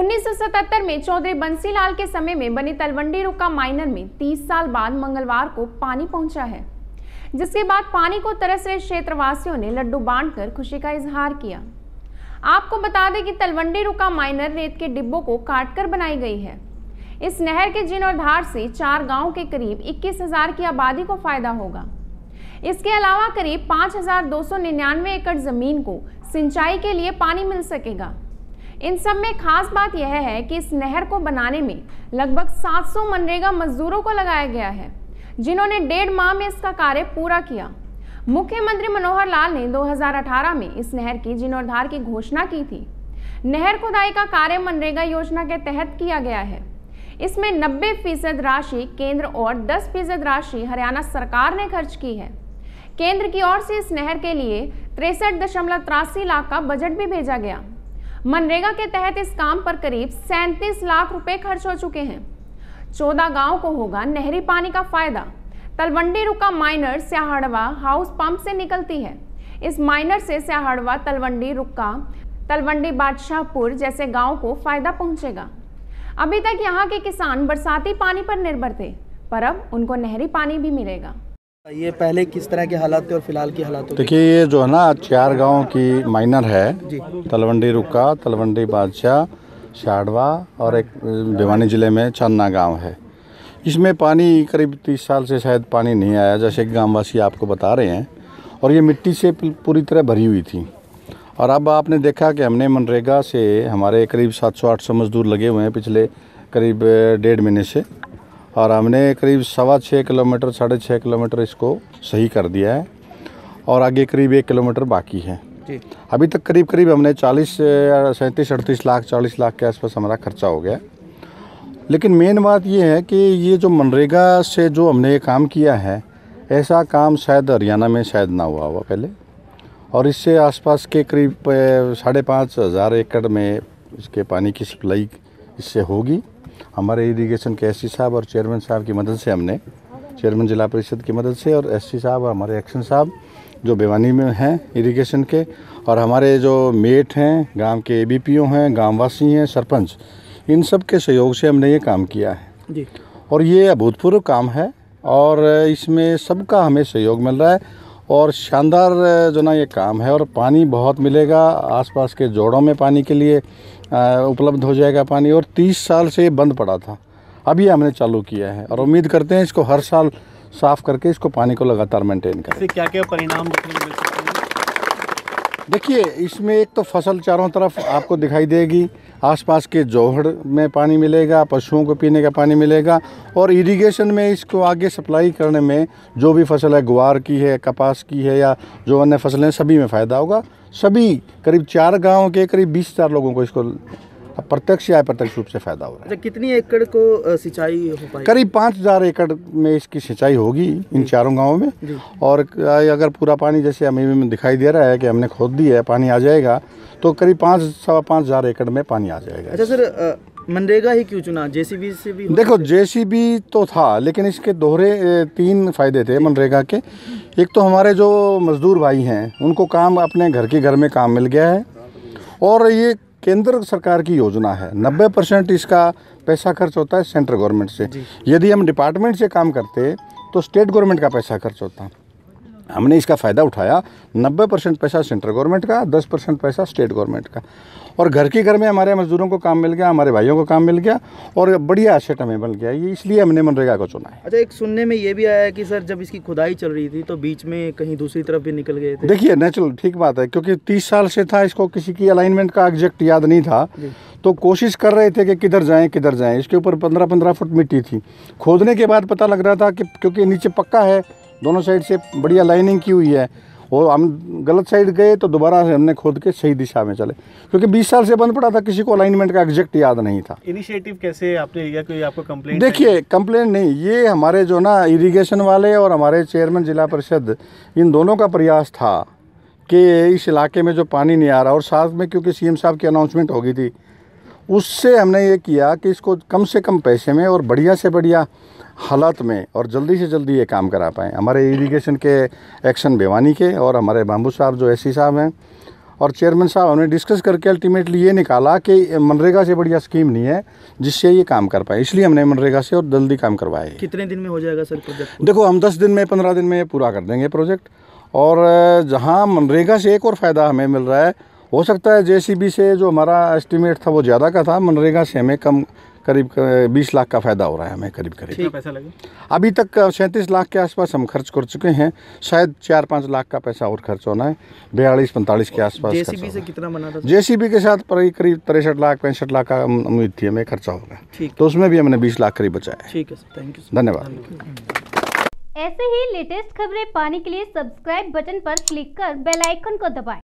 1977 में चौधरी बंसीलाल के समय में बनी तलवंडी रुक्का माइनर में 30 साल बाद मंगलवार को पानी पहुंचा है, जिसके बाद पानी को तरस रहे क्षेत्रवासियों ने लड्डू बांटकर खुशी का इजहार किया। आपको बता दें कि तलवंडी रुक्का माइनर रेत के डिब्बों को काटकर बनाई गई है। इस नहर के जीर्णोद्धार से 4 गांव के करीब 21,000 की आबादी को फायदा होगा। इसके अलावा करीब 5,299 एकड़ जमीन को सिंचाई के लिए पानी मिल सकेगा। इन सब में खास बात यह है कि इस नहर को बनाने में लगभग 700 मनरेगा मजदूरों को लगाया गया है, जिन्होंने 1.5 माह में इसका कार्य पूरा किया। मुख्यमंत्री मनोहर लाल ने 2018 में इस नहर की जीर्णोद्धार की घोषणा की थी। नहर खुदाई का कार्य मनरेगा योजना के तहत किया गया है। इसमें 90% राशि केंद्र और 10% राशि हरियाणा सरकार ने खर्च की है। केंद्र की ओर से इस नहर के लिए 63.83 लाख का बजट भी भेजा गया। मनरेगा के तहत इस काम पर करीब 37 लाख रुपए खर्च हो चुके हैं। 14 गांव को होगा नहरी पानी का फायदा। Talwandi Rukka minor Syahadwa house pump से निकलती है। इस माइनर से स्याहड़वा, तलवंडी रुक्का, तलवंडी बादशाहपुर जैसे गांव को फायदा पहुंचेगा। अभी तक यहां के किसान बरसाती पानी पर निर्भर थे, पर अब उनको नहरी पानी भी मिलेगा। ये पहले किस तरह के हालात थे और फिलहाल की हालात? देखिए, ये जो है ना 4 गांव की माइनर है, तलवंडी रुक्का, तलवंडी बादशाह, शाड़वा और एक भिवानी जिले में चन्ना गांव है। इसमें पानी करीब 30 साल से शायद पानी नहीं आया, जैसे ग्रामवासी आपको बता रहे हैं, और ये मिट्टी से पूरी तरह भरी हुई थी। और अब आपने देखा कि हमने मनरेगा से हमारे करीब 700-800 मजदूर लगे हुए हैं पिछले करीब 1.5 महीने से, और हमने करीब 6.25 किलोमीटर 6.5 किलोमीटर इसको सही कर दिया है, और आगे करीब 1 किलोमीटर बाकी है। अभी तक करीब हमने 37-38 लाख 40 लाख के आसपास हमारा खर्चा हो गया। लेकिन मेन बात ये है कि ये जो मनरेगा से जो हमने ये काम किया है, ऐसा काम शायद हरियाणा में शायद ना हुआ पहले, और इससे आसपास के करीब 5,500 एकड़ में इसके पानी की सप्लाई इससे होगी। हमारे इरिगेशन के एससी साहब और चेयरमैन साहब की मदद से, हमने चेयरमैन जिला परिषद की मदद से, और एससी साहब और हमारे एक्शन साहब जो भिवानी में हैं इरिगेशन के, और हमारे जो मेट हैं, गांव के एबीपीओ हैं, गांववासी हैं, सरपंच, इन सब के सहयोग से हमने ये काम किया है जी। और ये अभूतपूर्व काम है, और इसमें सबका हमें सहयोग मिल रहा है, और शानदार जो ना ये काम है। और पानी बहुत मिलेगा, आसपास के जोड़ों में पानी के लिए उपलब्ध हो जाएगा पानी। और 30 साल से ये बंद पड़ा था, अभी हमने चालू किया है, और उम्मीद करते हैं इसको हर साल साफ़ करके इसको पानी को लगातार मेंटेन करें। इससे क्या-क्या परिणाम देखने को मिल सकते हैं? देखिए, इसमें एक तो फसल चारों तरफ आपको दिखाई देगी, आसपास के जोहड़ में पानी मिलेगा, पशुओं को पीने का पानी मिलेगा, और इरिगेशन में इसको आगे सप्लाई करने में जो भी फसल है, ग्वार की है, कपास की है, या जो अन्य फसलें, सभी में फ़ायदा होगा। सभी करीब 4 गाँव के करीब 20,000 लोगों को इसको प्रत्यक्ष या अप्रत्यक्ष रूप से फ़ायदा हो रहा है। अच्छा, कितनी एकड़ को सिंचाई हो पाएगी? करीब 5,000 एकड़ में इसकी सिंचाई होगी इन 4 गाँवों में। और अगर पूरा पानी जैसे हमें दिखाई दे रहा है कि हमने खोद दी है, पानी आ जाएगा, तो करीब 5,000 एकड़ में पानी आ जाएगा। अच्छा सर, मनरेगा ही क्यों चुना? जेसीबी से भी? देखो, जेसीबी तो था, लेकिन इसके दोहरे 3 फ़ायदे थे मनरेगा के। एक तो हमारे जो मज़दूर भाई हैं, उनको काम अपने घर में काम मिल गया है, और ये केंद्र सरकार की योजना है। 90% इसका पैसा खर्च होता है सेंट्रल गवर्नमेंट से। यदि हम डिपार्टमेंट से काम करते तो स्टेट गवर्नमेंट का पैसा खर्च होता। हमने इसका फ़ायदा उठाया। 90% पैसा सेंट्रल गवर्नमेंट का, 10% पैसा स्टेट गवर्नमेंट का, और घर में हमारे मजदूरों को काम मिल गया, हमारे भाइयों को काम मिल गया, और बढ़िया एसेट हमें बन गया। ये इसलिए हमने मनरेगा को चुना है। अच्छा, एक सुनने में ये भी आया है कि सर जब इसकी खुदाई चल रही थी तो बीच में कहीं दूसरी तरफ भी निकल गए थे। देखिए, नेचुरल ठीक बात है, क्योंकि 30 साल से था, इसको किसी की अलाइनमेंट का एग्जैक्ट याद नहीं था, तो कोशिश कर रहे थे कि किधर जाएं। इसके ऊपर 15-15 फुट मिट्टी थी। खोदने के बाद पता लग रहा था कि क्योंकि नीचे पक्का है, दोनों साइड से बढ़िया लाइनिंग की हुई है, और हम गलत साइड गए तो दोबारा से हमने खोद के सही दिशा में चले, क्योंकि 20 साल से बंद पड़ा था, किसी को अलाइनमेंट का एग्जैक्ट याद नहीं था। इनिशिएटिव कैसे आपने लिया? कोई आपको कंप्लेंट? देखिए, कंप्लेंट नहीं, ये हमारे जो ना इरिगेशन वाले और हमारे चेयरमैन जिला परिषद, इन दोनों का प्रयास था कि इस इलाके में जो पानी नहीं आ रहा, और साथ में क्योंकि सीएम साहब की अनाउंसमेंट हो गई थी, उससे हमने ये किया कि इसको कम से कम पैसे में और बढ़िया से बढ़िया हालात में और जल्दी से जल्दी ये काम करा पाएँ। हमारे इरिगेशन के एक्शन भिवानी के और हमारे बाबू साहब जो एससी साहब हैं, और चेयरमैन साहब हमने डिस्कस करके अल्टीमेटली ये निकाला कि मनरेगा से बढ़िया स्कीम नहीं है जिससे ये काम कर पाए, इसलिए हमने मनरेगा से और जल्दी काम करवाया है। कितने दिन में हो जाएगा सर प्रोजेक्ट? देखो हम 10 दिन में 15 दिन में ये पूरा कर देंगे प्रोजेक्ट। और जहाँ मनरेगा से एक और फ़ायदा हमें मिल रहा है, हो सकता है जेसीबी से जो हमारा एस्टिमेट था वो ज़्यादा का था, मनरेगा से हमें कम करीब 20 लाख का फ़ायदा हो रहा है हमें करीब। कितना पैसा लगे? अभी तक 37 लाख के आसपास हम खर्च कर चुके हैं, शायद 4-5 लाख का पैसा और खर्च होना है, 42-45 के आसपास। जेसीबी से कितना बना था? जेसीबी के साथ करीब 63 लाख 65 लाख का उम्मीद थी हमें खर्चा होगा, ठीक, तो उसमें भी हमने 20 लाख करीब बचाया। ठीक है सर, थैंक यू। धन्यवाद। ऐसे ही लेटेस्ट खबरें पाने के लिए सब्सक्राइब बटन पर क्लिक कर बेल आइकन को दबाएं।